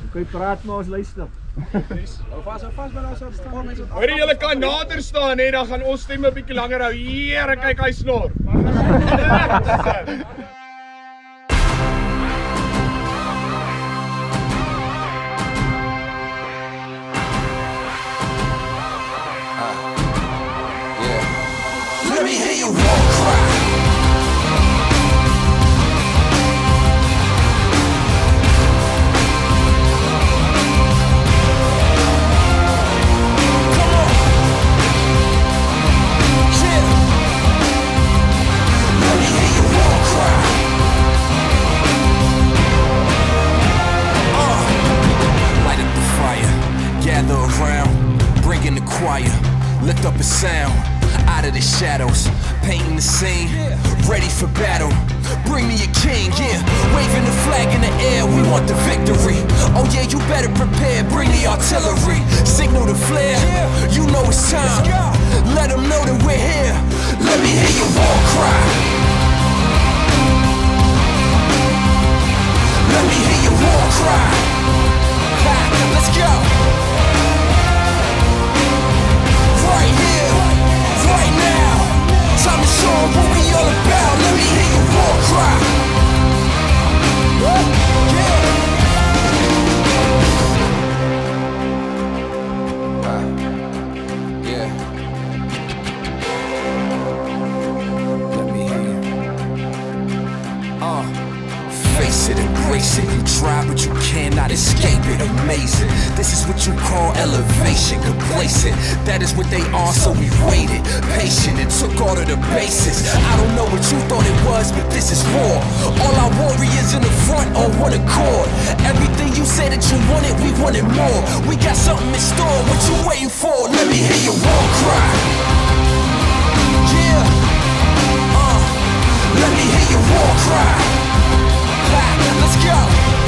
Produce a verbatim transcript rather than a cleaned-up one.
Kun je praat maar ons luister. Hou vas, hou vas, maar nou sal staan mense wat. Hoor jy julle kan nader staan hè, dan gaan ons stemme 'n bietjie langer hou. Here, kyk hy snor. Let me hear you war cry. Lift up a sound, out of the shadows, painting the scene, ready for battle. Bring me a king, yeah, waving the flag in the air, we want the victory. Oh yeah, you better prepare, bring the artillery. Signal the flare, you know it's time. Let them know that we're here. Let me hear your war cry. Let me hear your war cry. Ha, let's go. Right here, right now, time to show them what we all about. Let me hear your war cry. Yeah. Wow. Yeah. Let me hear you. Uh. Face it, embrace it. You try, but you cannot escape it. Amazing. This is what you call elevation. Complacent. That is what they are, so we waited. Patient. It took all of the bases. I don't know what you thought it was, but this is war. All our warriors in the front on one accord. Everything you said that you wanted, we wanted more. We got something in store. What you waiting for? Let me hear your war cry. Yeah. Uh. Let me hear your war cry. Let's go.